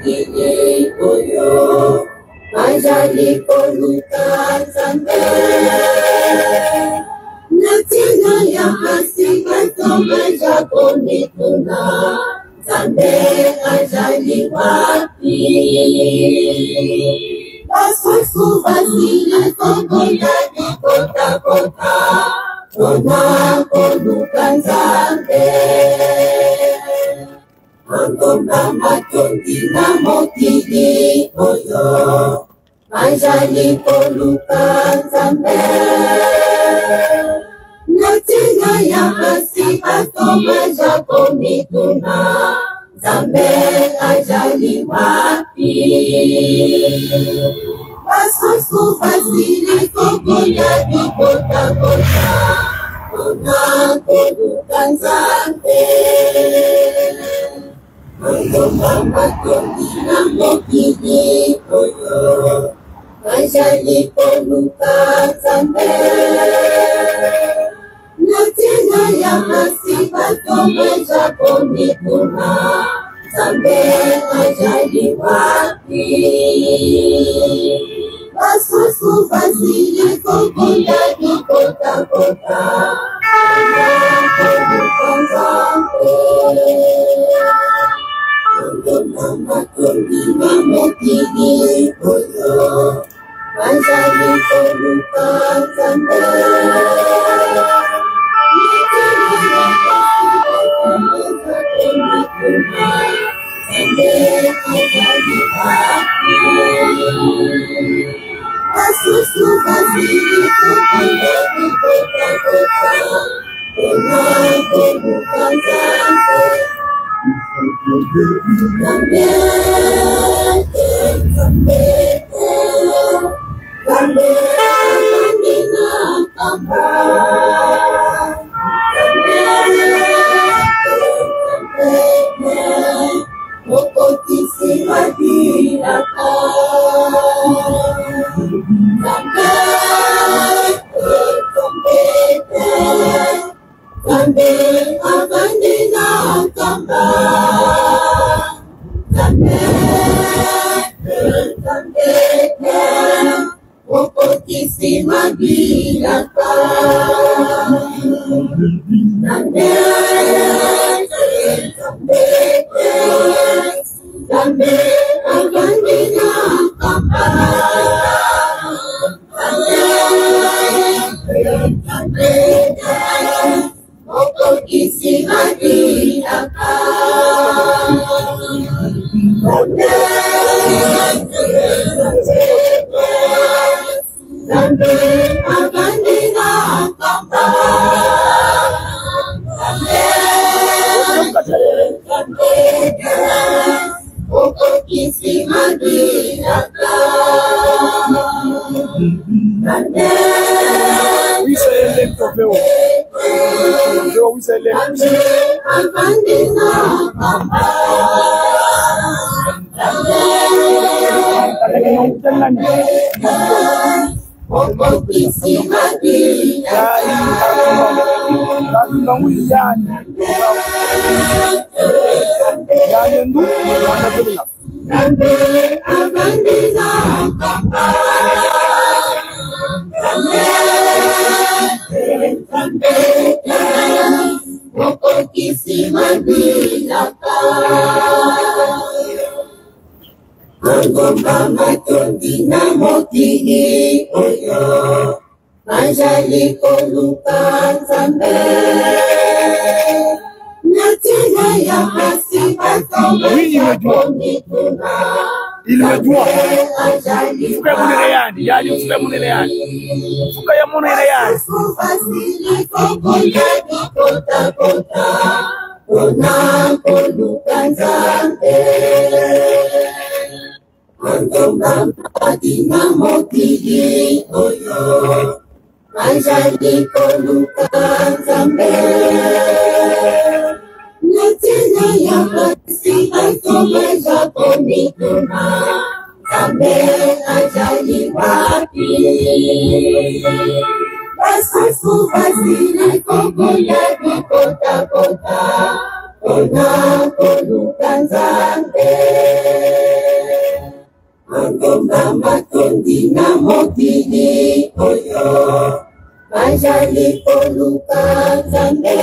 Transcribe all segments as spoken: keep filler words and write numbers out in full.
mokili oyo bazali koluka Nzambe natina ya masi batombeja komituna Nzambe azali wapi basusu basili kokonda kota kota tona koluka Nzambe Angomba matondi na mokili oyo bazali koluka Nzambe natina ya masi batombeja komituna Nzambe azali wapi basusu basili kokonda kota kota tona koluka Nzambe Angomba matondi na mokili oyo bazali koluka Nzambe natina ya masi batombeja komituna Nzambe azali wapi basusu basili kokonda kota kota koluka Nzambe Angomba matondi na mokili oyo bazali koluka Nzambe basusu basili kokonda kota kota koluka Nzambe Nzambe, Nzambe, Nzambe, Nina kamba. Nzambe, Nzambe, mokotisi madinaka. Nzambe, Nzambe, Nzambe, avandina kamba. Nzambe, Nzambe, mokotisi madinaka. Nzambe, Nzambe, Nzambe, avandina kamba. Nzambe, Nzambe, mokotisi madinaka. Nzambe, Nzambe, avandina kamba. Nzambe, Nzambe, mokotisi madinaka. Nzambe, we say lift of the we say lift avandina kamba. Mokotisi madinaka. Nzambe, avandina kamba. Nzambe, Nzambe, mokotisi madinaka. Angomba matondi na mokili oyo bazali koluka Nzambe natina ya masi batombeja komituna. il me doit fuka munele yani yani fuka munele yani fuka ya munele yani basili kokonda kota kota tona koluka Nzambe. Angomba madina mokili oyo bazali koluka Nzambe natina ya masi batombeja komituna. Nzambe azali wapi basusu basili kokonda kota kota tona koluka Nzambe. Ngomba matondi na mokili oyo Bajali koluka Nzambe.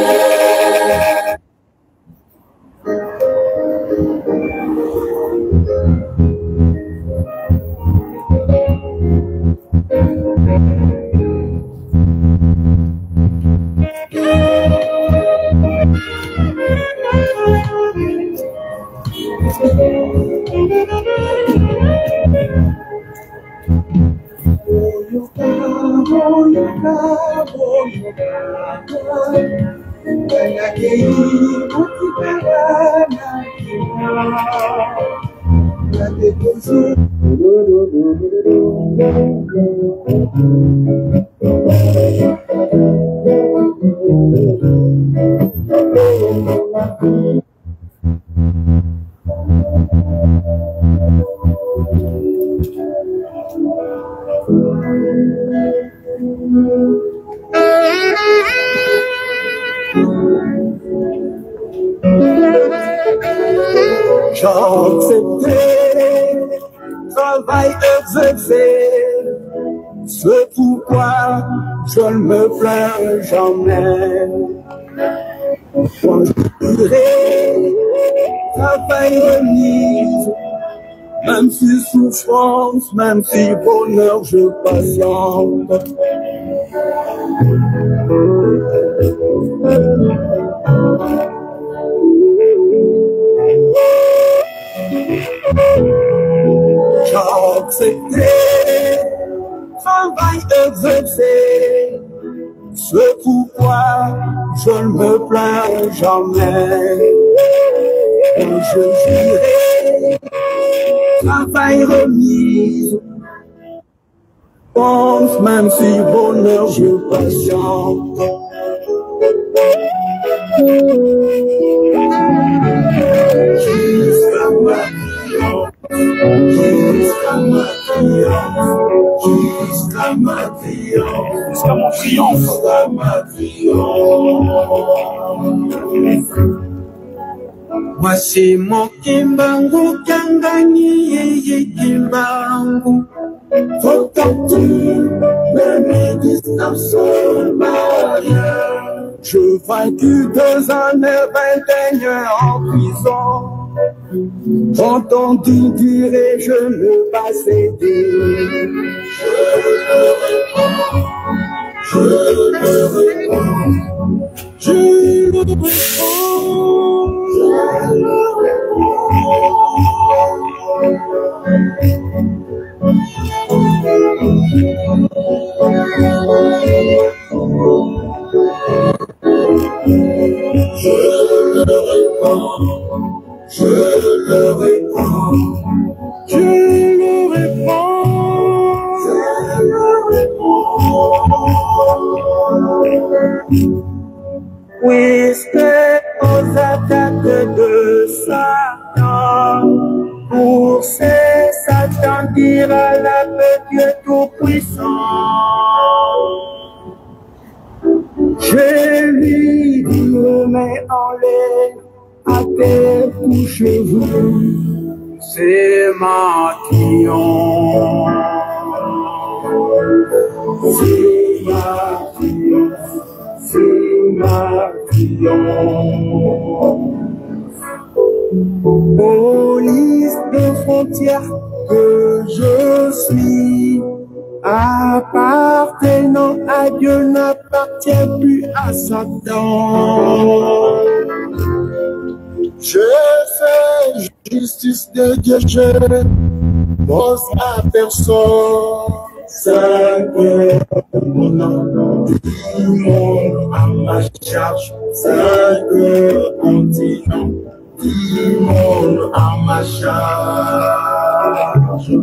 J'accepterai, travail exercé, c'est pourquoi je ne me plains jamais. Quand je dirai, travail remise, même si souffrance, même si bonheur, je patiente. J'accepterai, travail exercé, c'est pourquoi je ne me plains jamais. Quand je dirai, travail remise, pense même si bonheur je patiente. Jusqu'à ma Jusqu'à ma triomphe, jusqu'à ma triomphe, jusqu'à mon triomphe, jusqu'à ma triomphe. Moi c'est mon kimbangu kangani yeye kimbangu. Faut que tu me distances mariage. Je vaincu deux années, vingt et un en prison. J'entends-tu dire et je ne veux pas céder. Je le réponds, je le réponds, je le réponds. Je le réponds. Je le réponds, je le réponds, je le réponds. Puisque aux attaques de Satan, pour ces Satan dira la Dieu tout-puissant. Je lui remets en l'air. À terre couchez-vous, c'est ma triomphe, c'est ma triomphe, c'est ma triomphe. Police de frontières que je suis, appartenant à Dieu, n'appartient plus à Satan. Je fais justice de Dieu, je ne pense à personne. Cinq mon nom du monde à ma charge. Cinq continents du monde à ma charge.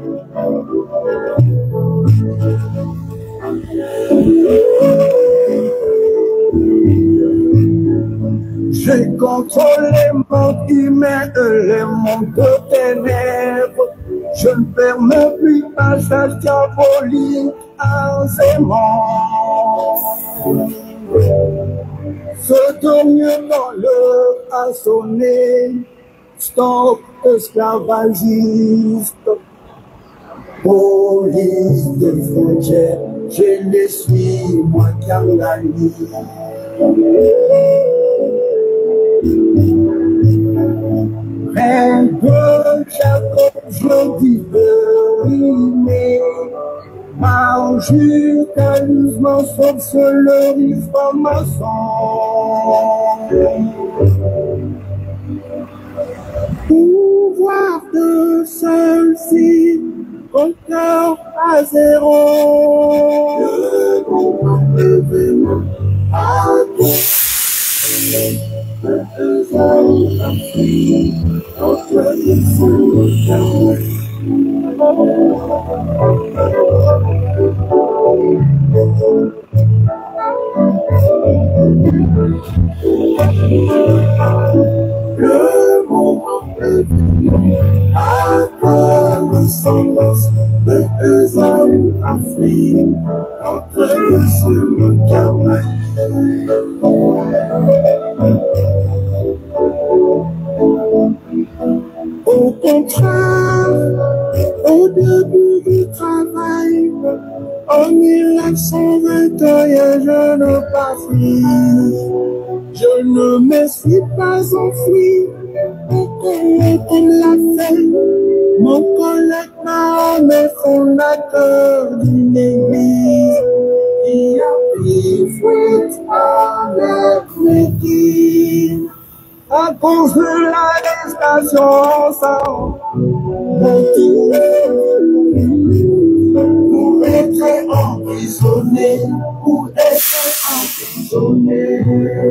J'ai contrôlé les mondes humains et les mondes de ténèbres. Je ne permets plus passage diabolique aisément. Ce dernier dans l'heure a sonné. Stop esclavagiste. Police de frontières, je ne suis moi Kangali. Rien que Jacob, je dis de rimer. Marjure, calusement, sauf sur le riff comme un son. Pouvoir de celle-ci, compteur à zéro. Le moment événement à toi. Le moment à quoi ressemblance de deux hommes Afrique entre le seul carnet. Au contraire, au début du travail, en mille neuf cent vingt et un, je ne pas fui. Je ne me suis pas enfui, comme l'a fait mon collègue Mahomet, fondateur d'une église, qui a pris fuite avec l'équipe. À cause de l'arrestation sans motif, pour être emprisonné, pour être emprisonné.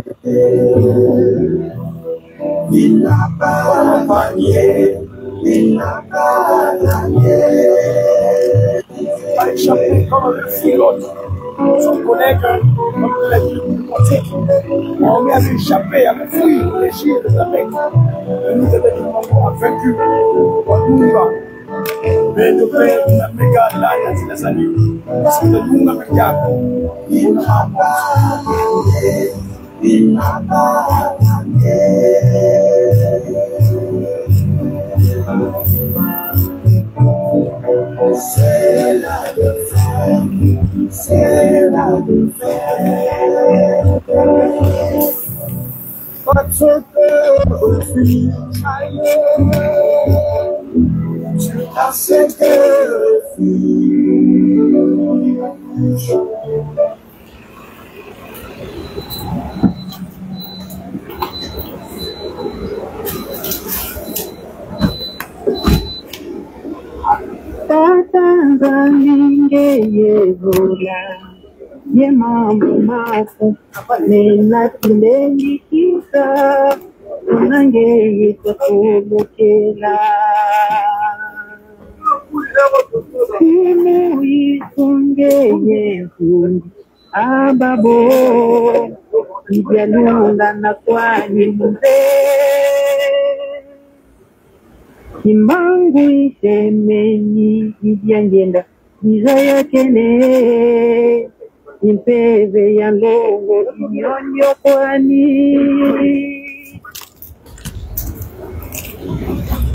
Il n'a pas gagné, il n'a pas gagné. Il a échappé comme le pilote. Son collègue, comme l'a dit le politique, on lui avait échappé, avait fui les Gilles de la Mecque. Et nous avons vaincu. On y va. Mais de fait, on a méga là, il y a des années. Parce que nous, on a méga. Il n'a pas gagné, il n'a pas gagné. C'est la défaite, c'est la défaite. Parce que je suis ailleurs, tu as cette fille. Tata ninge yevola ye mambo mako nena kilengi kisa unange yitokela Imu itunge yevundi ababo Ijalunda na kwa nyimbe Imangu isemeni idiangenda Izaya kene Impeve ya longo Inyonyo kwani